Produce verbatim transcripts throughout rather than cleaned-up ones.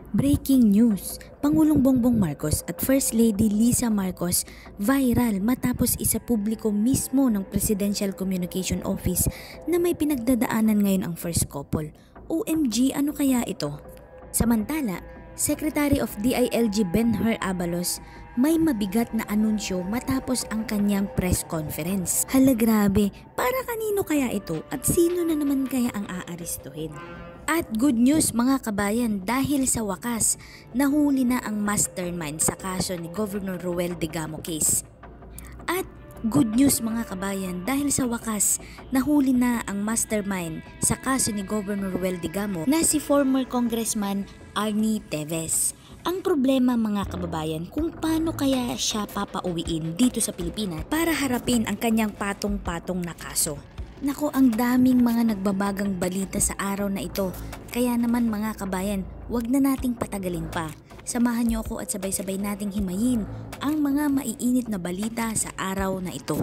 Breaking news! Pangulong Bongbong Marcos at First Lady Lisa Marcos viral matapos isa publiko mismo ng Presidential Communication Office na may pinagdadaanan ngayon ang first couple. O M G, ano kaya ito? Samantala, Secretary of D I L G Benhur Abalos may mabigat na anunsyo matapos ang kanyang press conference. Hala grabe, para kanino kaya ito at sino na naman kaya ang aarestuhin? At good news mga kabayan, dahil sa wakas, nahuli na ang mastermind sa kaso ni Governor Ruel Digamo case. At good news mga kabayan, dahil sa wakas, nahuli na ang mastermind sa kaso ni Governor Ruel Digamo na si former Congressman Arnie Teves. Ang problema mga kababayan, kung paano kaya siya papauwiin dito sa Pilipinas para harapin ang kanyang patong-patong na kaso. Nako, ang daming mga nagbabagang balita sa araw na ito. Kaya naman mga kabayan, wag na nating patagalin pa. Samahan niyo ako at sabay-sabay nating himayin ang mga maiinit na balita sa araw na ito.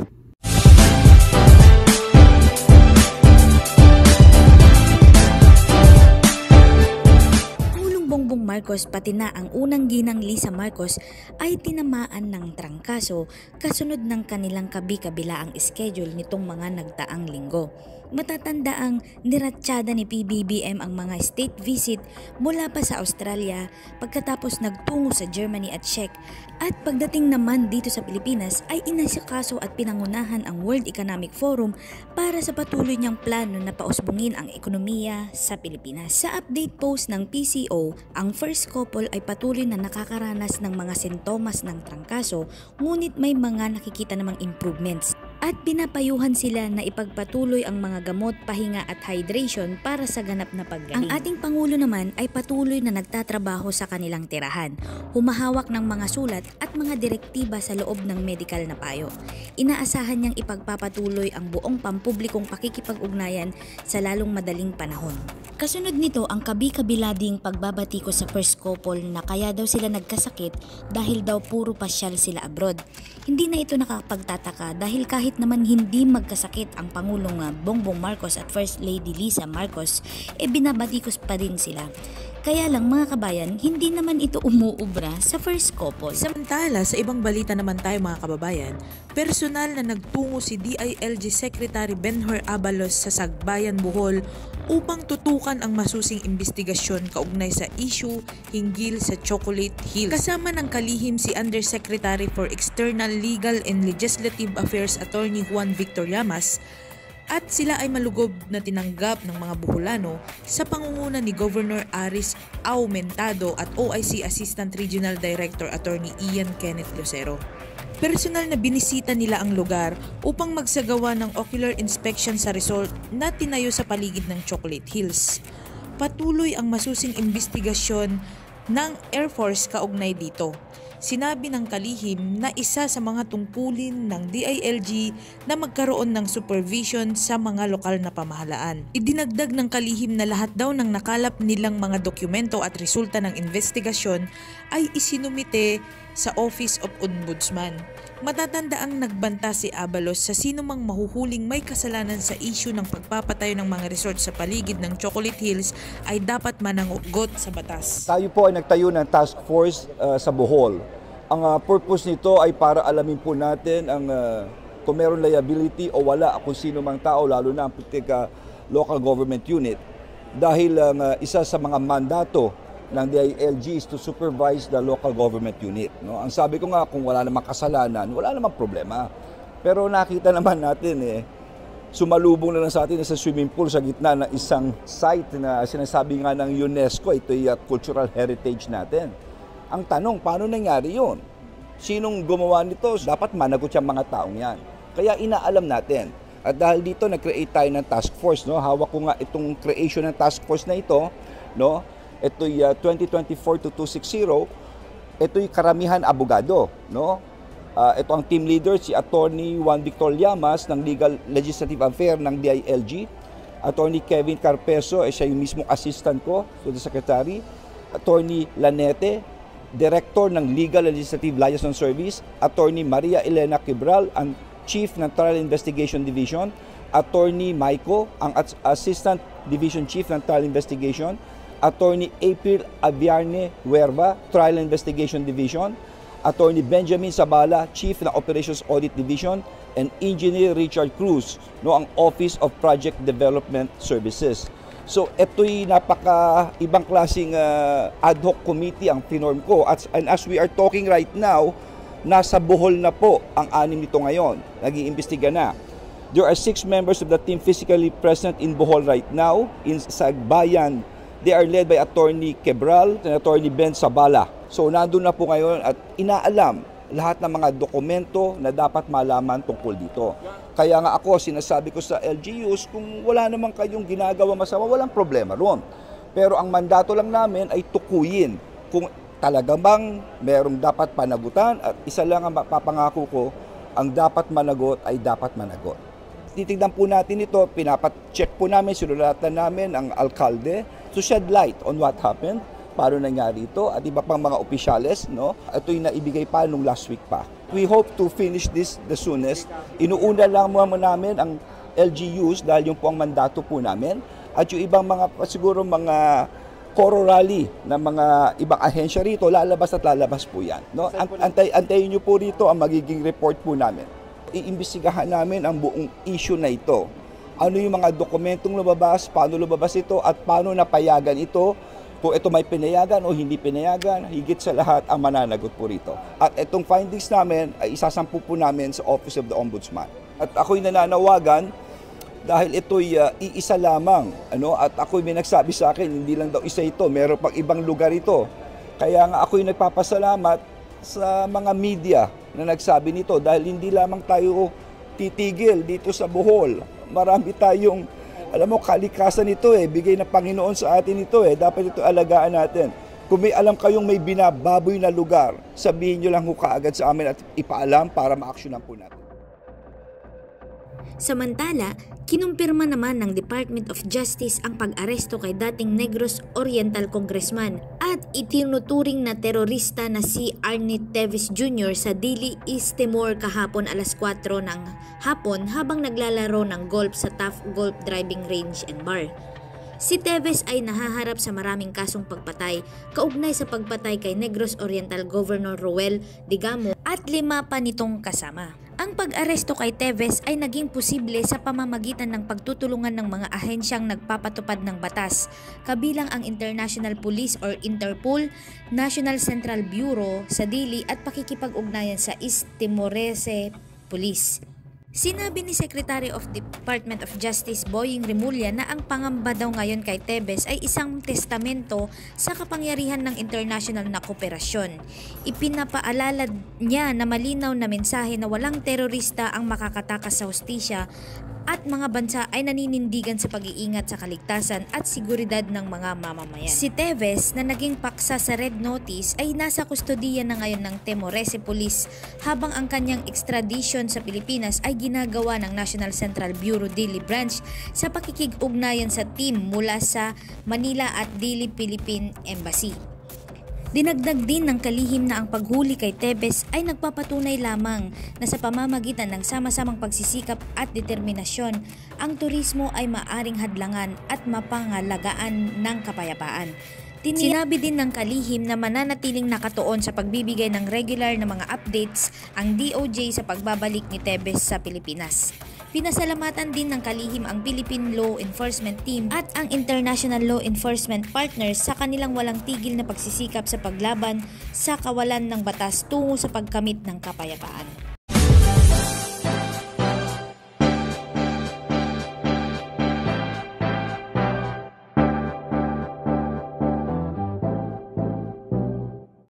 Bongbong Marcos pati na ang unang ginang Lisa Marcos ay tinamaan ng trangkaso kasunod ng kanilang kabi-kabilaang schedule nitong mga nagdaang linggo. Matatanda ang niratsyada ni P B B M ang mga state visit mula pa sa Australia pagkatapos nagtungo sa Germany at Czech, at pagdating naman dito sa Pilipinas ay inasikaso at pinangunahan ang World Economic Forum para sa patuloy niyang plano na pausbungin ang ekonomiya sa Pilipinas. Sa update post ng P C O, ang first couple ay patuloy na nakakaranas ng mga sintomas ng trangkaso, ngunit may mga nakikita namang improvements. At pinapayuhan sila na ipagpatuloy ang mga gamot, pahinga at hydration para sa ganap na paggaling. Ang ating Pangulo naman ay patuloy na nagtatrabaho sa kanilang tirahan, humahawak ng mga sulat at mga direktiba sa loob ng medical na payo. Inaasahan niyang ipagpapatuloy ang buong pampublikong pakikipag-ugnayan sa lalong madaling panahon. Kasunod nito ang kabi-kabila ding pagbabati ko sa first couple na kaya daw sila nagkasakit dahil daw puro pasyal sila abroad. Hindi na ito nakapagtataka dahil kahit naman hindi magkasakit ang Pangulong Bongbong Marcos at First Lady Lisa Marcos, e eh binabatikos pa din sila. Kaya lang mga kabayan, hindi naman ito umuubra sa first couple. Samantala, sa ibang balita naman tayo mga kababayan, personal na nagtungo si D I L G Secretary Benhur Abalos sa Sagbayan, Bohol upang tutukan ang masusing investigasyon kaugnay sa issue hinggil sa Chocolate Hills. Kasama ng kalihim si Undersecretary for External Legal and Legislative Affairs Attorney Juan Victor Llamas, at sila ay malugod na tinanggap ng mga Boholano sa pangunguna ni Governor Aris Aumentado at O I C Assistant Regional Director Attorney Ian Kenneth Lucero. Personal na binisita nila ang lugar upang magsagawa ng ocular inspection sa resort na tinayo sa paligid ng Chocolate Hills. Patuloy ang masusing investigasyon ng Air Force kaugnay dito. Sinabi ng kalihim na isa sa mga tungkulin ng D I L G na magkaroon ng supervision sa mga lokal na pamahalaan. Idinagdag ng kalihim na lahat daw ng nakalap nilang mga dokumento at resulta ng investigasyon ay isinumite sa Office of Ombudsman. Matatanda ang nagbanta si Abalos sa sinumang mahuhuling may kasalanan sa issue ng pagpapatayo ng mga resort sa paligid ng Chocolate Hills ay dapat mananagot sa batas. Tayo po ay nagtayo ng task force uh, sa Bohol. Ang uh, purpose nito ay para alamin po natin ang uh, kung meron liability o wala kung sino mang tao, lalo na ang uh, local government unit. Dahil ang uh, isa sa mga mandato ng D I L G is to supervise the local government unit. No? Ang sabi ko nga, kung wala namang kasalanan, wala namang problema. Pero nakita naman natin eh, sumalubong na lang sa atin sa swimming pool sa gitna ng isang site na sinasabi nga ng UNESCO, ito ay uh, cultural heritage natin. Ang tanong, paano nangyari yun? Sinong gumawa nito? Dapat managot yung mga taong yan. Kaya inaalam natin. At dahil dito, nag-create tayo ng task force. No? Hawak ko nga itong creation ng task force na ito. No? Ito'y uh, twenty twenty-four to two sixty. Ito'y karamihan abogado. No? Uh, ito ang team leader, si Attorney Juan Victor Llamas ng Legal Legislative Affairs ng D I L G. Attorney Kevin Carpeso, eh, siya yung mismong assistant ko, to the Secretary. Attorney Lanete, Director ng Legal Legislative Liaison Service. Attorney Maria Elena Quibral, ang Chief ng Trial Investigation Division. Attorney Maiko, ang Assistant Division Chief ng Trial Investigation. Attorney April Aviarne Huerva, Trial Investigation Division, Attorney Benjamin Sabala, Chief ng Operations Audit Division, and Engineer Richard Cruz, no, ang Office of Project Development Services. So ito'y napaka ibang klaseng uh, ad hoc committee ang pinorm ko. At, and as we are talking right now, nasa Bohol na po ang anim nito ngayon. Nag-iimbestiga na. There are six members of the team physically present in Bohol right now. In Sagbayan, they are led by Attorney Quebral and Attorney Ben Sabala. So nandun na po ngayon at inaalam lahat ng mga dokumento na dapat malaman tungkol dito. Kaya nga ako, sinasabi ko sa L G Us, kung wala naman kayong ginagawa masama, walang problema ron. Pero ang mandato lang namin ay tukuyin kung talaga bang merong dapat panagutan, at isa lang ang mapapangako ko, ang dapat managot ay dapat managot. Titignan po natin ito, pinapat-check po namin, sinulatan namin ang alkalde to shed light on what happened, paano nangyari ito, at iba pang mga opisyales, no? Ito'y naibigay pa nung last week pa. We hope to finish this the soonest. Inuuna lang mo namin ang L G Us dahil yung po ang mandato po namin, at yung ibang mga, siguro mga Coro rally ng mga ibang ahensya rito, lalabas at lalabas po yan. No? Antay, antayin nyo po rito ang magiging report po namin. Iimbestigahan namin ang buong issue na ito. Ano yung mga dokumentong lumabas, paano lumabas ito, at paano napayagan ito, kung ito may pinayagan o hindi pinayagan, higit sa lahat ang mananagot po rito. At itong findings namin ay isasampu po namin sa Office of the Ombudsman. At ako'y nananawagan, dahil ito'y uh, iisa lamang, ano, at ako'y may nagsabi sa akin, hindi lang daw isa ito, meron pang ibang lugar ito. Kaya nga ako'y nagpapasalamat sa mga media na nagsabi nito, dahil hindi lamang tayo titigil dito sa Bohol. Marami tayong, alam mo, kalikasan ito eh, bigay ng Panginoon sa atin ito eh, dapat ito alagaan natin. Kung may alam kayong may binababoy na lugar, sabihin nyo lang ho kaagad sa amin at ipaalam para ma-actionan po natin. Samantala, kinumpirma naman ng Department of Justice ang pag-aresto kay dating Negros Oriental Congressman at itinuturing na terorista na si Arnie Teves Junior sa Dili, East Timor kahapon alas kwatro ng hapon habang naglalaro ng golf sa Taft Golf Driving Range and Bar. Si Teves ay nahaharap sa maraming kasong pagpatay kaugnay sa pagpatay kay Negros Oriental Governor Roel Digamo at lima pa nitong kasama. Ang pag-aresto kay Teves ay naging posible sa pamamagitan ng pagtutulungan ng mga ahensyang nagpapatupad ng batas, kabilang ang International Police or Interpol, National Central Bureau sa Dili at pakikipag-ugnayan sa East Timorese Police. Sinabi ni Secretary of Department of Justice Boying Remulla na ang pangamba daw ngayon kay Teves ay isang testamento sa kapangyarihan ng international na kooperasyon. Ipinapaalala niya na malinaw na mensahe na walang terorista ang makakatakas sa hustisya at mga bansa ay naninindigan sa pag-iingat sa kaligtasan at seguridad ng mga mamamayan. Si Teves na naging paksa sa Red Notice ay nasa kustodiya na ngayon ng Timorese Police habang ang kanyang extradition sa Pilipinas ay ginagawa ng National Central Bureau Dili Branch sa pakikig-ugnayan sa team mula sa Manila at Dili Philippine Embassy. Dinagdag din ng kalihim na ang paghuli kay Teves ay nagpapatunay lamang na sa pamamagitan ng sama-samang pagsisikap at determinasyon, ang turismo ay maaring hadlangan at mapangalagaan ng kapayapaan. Sinabi din ng kalihim na mananatiling nakatuon sa pagbibigay ng regular na mga updates ang D O J sa pagbabalik ni Teves sa Pilipinas. Pinasalamatan din ng kalihim ang Philippine Law Enforcement Team at ang International Law Enforcement Partners sa kanilang walang tigil na pagsisikap sa paglaban sa kawalan ng batas tungo sa pagkamit ng kapayapaan.